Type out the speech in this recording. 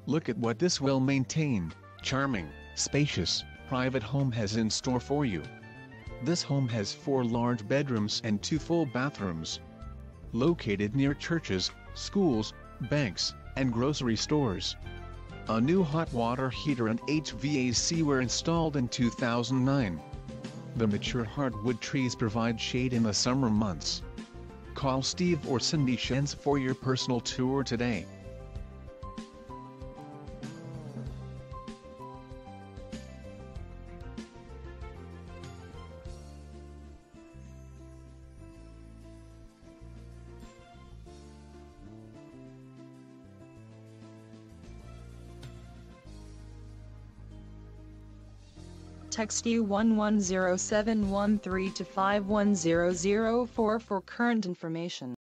Look at what this well-maintained, charming, spacious, private home has in store for you. This home has 4 large bedrooms and 2 full bathrooms. Located near churches, schools, banks, and grocery stores. A new hot water heater and HVAC were installed in 2009. The mature hardwood trees provide shade in the summer months. Call Steve or Cindy Shands for your personal tour today. Text U110713 to 510004 for current information.